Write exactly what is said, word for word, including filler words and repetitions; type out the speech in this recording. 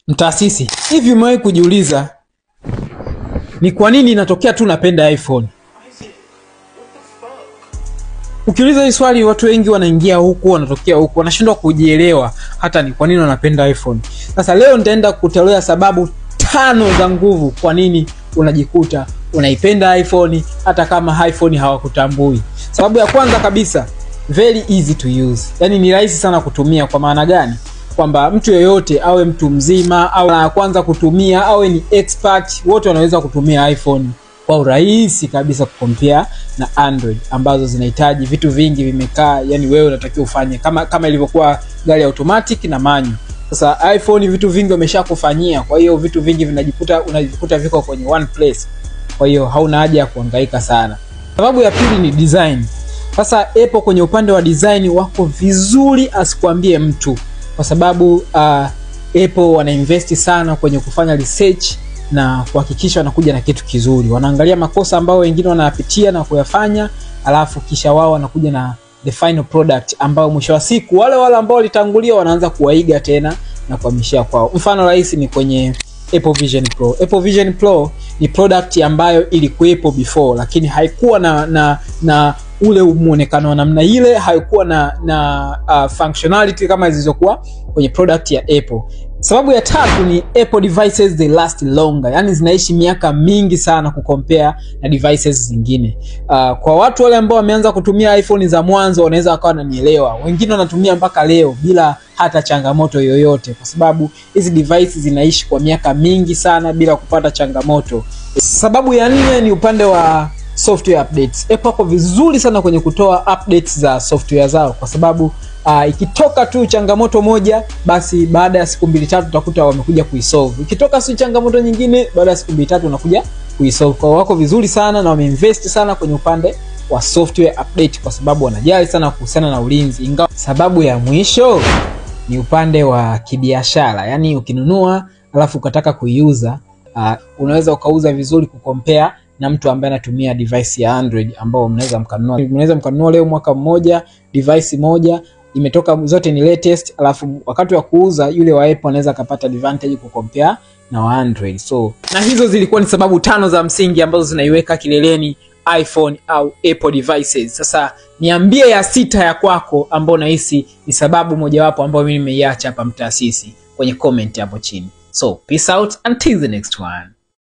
Mtaasisi, hivi umewahi kujiuliza ni kwa nini inatokea tu napenda iPhone? Ukiuliza hili swali watu wengi wanaingia huku, wanatokea huku, wanashindwa kujielewa hata ni kwa nini wanapenda iPhone. Sasa leo nitaenda kutolea sababu tano za nguvu kwa nini unajikuta unaipenda iPhone hata kama iPhone hawakutambui. Sababu ya kwanza kabisa, very easy to use. Yaani ni rahisi sana kutumia. Kwa maana gani? Kwamba mtu yeyote awe mtu mzima au na kwanza kutumia awe ni expert, wote wanaweza kutumia iPhone kwa urahisi kabisa kukompea na Android ambazo zinahitaji vitu vingi vimekaa. Yani wewe unatakiwa ufanye kama kama ilivyokuwa gari automatic na manual. Sasa iPhone vitu vingi wameshakufanyia, kwa hiyo vitu vingi vinajikuta unajikuta viko kwenye one place. Kwa hiyo hauna haja ya kuhangaika sana. Sababu ya pili ni design. Sasa Apple kwenye upande wa design wako vizuri asikwambie mtu, kwa sababu uh, Apple wanainvest sana kwenye kufanya research na kuhakikisha wanakuja na kitu kizuri. Wanaangalia makosa ambayo wengine wanayapitia na kuyafanya, alafu kisha wao wanakuja na the final product ambao mwisho wa siku wale wale ambao walitangulia wanaanza kuwaiga tena na kuhamishia kwao. Mfano rahisi ni kwenye Apple Vision Pro. Apple Vision Pro ni product ambayo ilikuwepo before, lakini haikuwa na na na ule muonekano wa namna ile, haikuwa na na uh, functionality kama zilizokuwa kwenye product ya Apple. Sababu ya tatu ni Apple devices they last longer. Yani zinaishi miaka mingi sana kucompare na devices zingine. Uh, kwa watu wale ambao wameanza kutumia iPhone za mwanzo wanaweza wakawa wananielewa. Wengine wanatumia mpaka leo bila hata changamoto yoyote, kwa sababu hizi devices zinaishi kwa miaka mingi sana bila kupata changamoto. Sababu ya nne ni upande wa software updates. Apple wako vizuri sana kwenye kutoa updates za software zao, kwa sababu uh, ikitoka tu changamoto moja, basi baada ya siku mbili tatu utakuta wamekuja kuisolve. Ikitoka si changamoto nyingine, baada ya siku mbili tatu wanakuja kuisolve. Kwa wako vizuri sana na wameinvest sana kwenye upande wa software update, kwa sababu wanajali sana kuhusiana na ulinzi. Ingawa sababu ya mwisho ni upande wa kibiashara. Yani ukinunua alafu ukataka kuiuza, uh, unaweza ukauza vizuri kukompea na mtu ambaye anatumia device ya Android ambao mnaweza mkanunua. Mnaweza mkanunua leo mwaka mmoja device moja, imetoka zote ni latest, alafu wakati wa kuuza yule wa Apple anaweza kupata advantage kukompea na wa Android. So na hizo zilikuwa ni sababu tano za msingi ambazo zinaiweka kileleni iPhone au Apple devices. Sasa niambie ya sita ya kwako ambao unahisi ni sababu mojawapo ambayo mimi nimeiacha hapa Mtaasisi kwenye comment hapo chini. So peace out until the next one.